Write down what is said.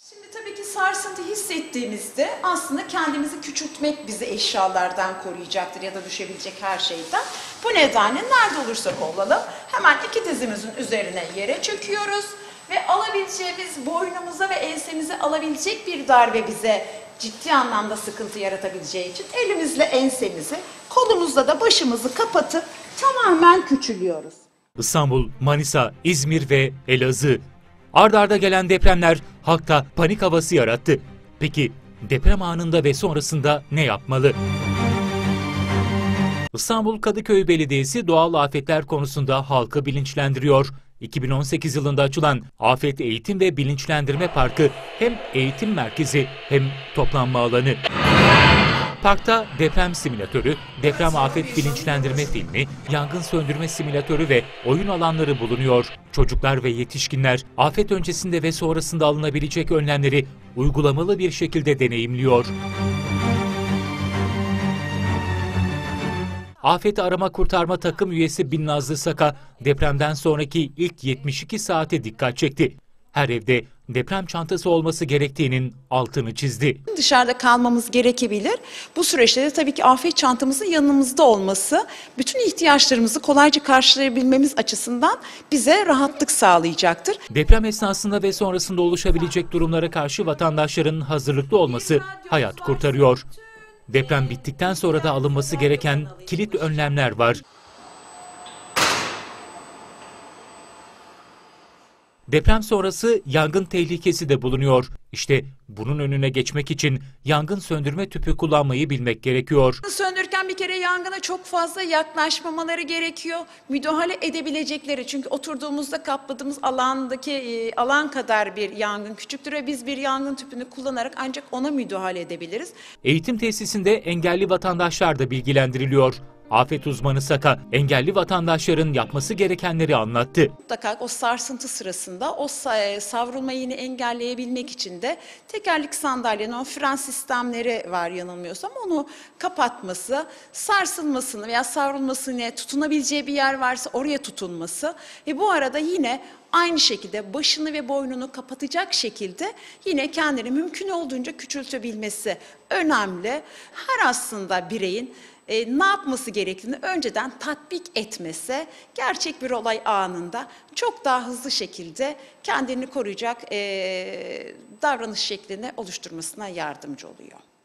Şimdi tabii ki sarsıntı hissettiğimizde aslında kendimizi küçültmek bizi eşyalardan koruyacaktır ya da düşebilecek her şeyden. Bu nedenle nerede olursak olalım hemen iki dizimizin üzerine yere çöküyoruz ve alabileceğimiz boynumuza ve ensemize alabilecek bir darbe bize ciddi anlamda sıkıntı yaratabileceği için elimizle ensemizi, kolumuzla da başımızı kapatıp tamamen küçülüyoruz. İstanbul, Manisa, İzmir ve Elazığ. Ard arda gelen depremler halkta panik havası yarattı. Peki deprem anında ve sonrasında ne yapmalı? İstanbul Kadıköy Belediyesi doğal afetler konusunda halkı bilinçlendiriyor. 2018 yılında açılan Afet Eğitim ve Bilinçlendirme Parkı hem eğitim merkezi hem toplanma alanı. Parkta deprem simülatörü, deprem afet bilinçlendirme filmi, yangın söndürme simülatörü ve oyun alanları bulunuyor. Çocuklar ve yetişkinler afet öncesinde ve sonrasında alınabilecek önlemleri uygulamalı bir şekilde deneyimliyor. Afet Arama Kurtarma Takım üyesi Binnazlı Saka depremden sonraki ilk 72 saate dikkat çekti. Her evde deprem çantası olması gerektiğinin altını çizdi. Dışarıda kalmamız gerekebilir. Bu süreçte de tabii ki afet çantamızın yanımızda olması bütün ihtiyaçlarımızı kolayca karşılayabilmemiz açısından bize rahatlık sağlayacaktır. Deprem esnasında ve sonrasında oluşabilecek durumlara karşı vatandaşların hazırlıklı olması hayat kurtarıyor. Deprem bittikten sonra da alınması gereken kilit önlemler var. Deprem sonrası yangın tehlikesi de bulunuyor. İşte bunun önüne geçmek için yangın söndürme tüpü kullanmayı bilmek gerekiyor. Söndürürken bir kere yangına çok fazla yaklaşmamaları gerekiyor. Müdahale edebilecekleri, çünkü oturduğumuzda kapladığımız alandaki alan kadar bir yangın küçüktür ve biz bir yangın tüpünü kullanarak ancak ona müdahale edebiliriz. Eğitim tesisinde engelli vatandaşlar da bilgilendiriliyor. Afet uzmanı Saka, engelli vatandaşların yapması gerekenleri anlattı. Mutlaka o sarsıntı sırasında o savrulmayı yine engelleyebilmek için de tekerlek sandalyenin o fren sistemleri var yanılmıyorsam, onu kapatması, sarsılmasını veya savrulmasını, tutunabileceği bir yer varsa oraya tutunması ve bu arada yine aynı şekilde başını ve boynunu kapatacak şekilde yine kendini mümkün olduğunca küçültebilmesi önemli. Her aslında bireyin ne yapması gerektiğini önceden tatbik etmesi gerçek bir olay anında çok daha hızlı şekilde kendini koruyacak davranış şeklini oluşturmasına yardımcı oluyor.